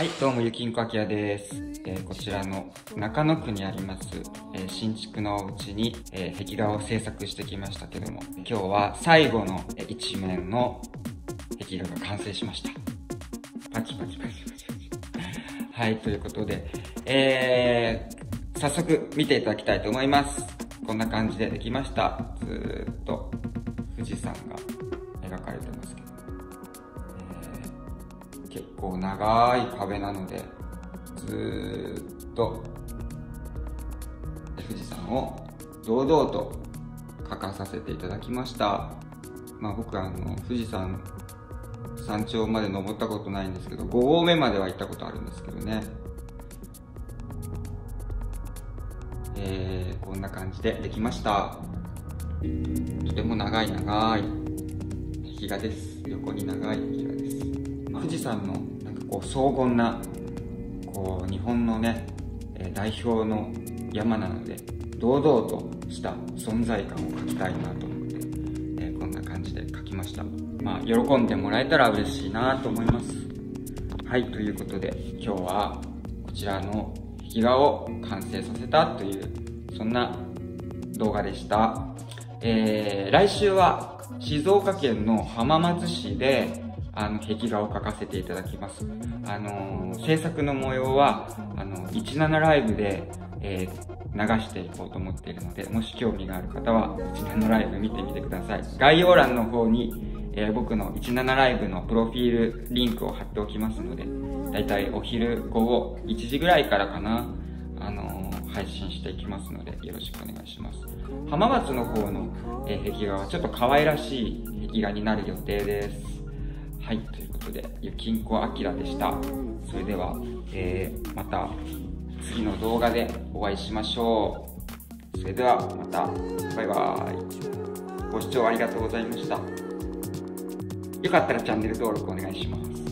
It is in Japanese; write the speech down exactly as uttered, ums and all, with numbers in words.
はい、どうもゆきんこあきらです、えー、こちらの中野区にあります、えー、新築のお家に、えー、壁画を制作してきましたけども、今日は最後の一面の壁画が完成しました。パチパチパチパチパチはい、ということで、えー、早速見ていただきたいと思います。こんな感じでできました。ずーっと富士山が描かれてますけど、えー、結構長い壁なのでずーっと富士山を堂々と描かさせていただきました。まあ僕はあの富士山山頂まで登ったことないんですけど、ご合目までは行ったことあるんですけどね。えー、こんな感じでできました。とても長い長い壁画です。横に長い壁画です。富士山のなんかこう荘厳なこう日本のね代表の山なので、堂々とした存在感を描きたいなと思って、えー、こんな感じで描きました。まあ喜んでもらえたら嬉しいなと思います。はい、ということで今日はこちらの壁画を完成させたというそんな動画でした。えー、来週は静岡県の浜松市であの壁画を描かせていただきます。あのー、制作の模様はあのじゅうななライブで、えー、流していこうと思っているので、もし興味がある方はじゅうななライブ見てみてください。概要欄の方に、えー、僕のじゅうななライブのプロフィールリンクを貼っておきますので、だいたいお昼午後いちじぐらいからかな、あのー、配信していきますのでよろしくお願いします。浜松の方の、えー、壁画はちょっと可愛らしい壁画になる予定です。はい、ということでゆきんこあきらでした。それでは、えー、また次の動画でお会いしましょう。それではまた、バイバーイ。ご視聴ありがとうございました。よかったらチャンネル登録お願いします。